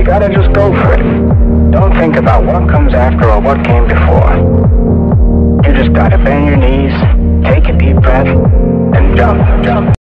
gotta just go for it. Don't think about what comes after or what came before. You just gotta bend your knees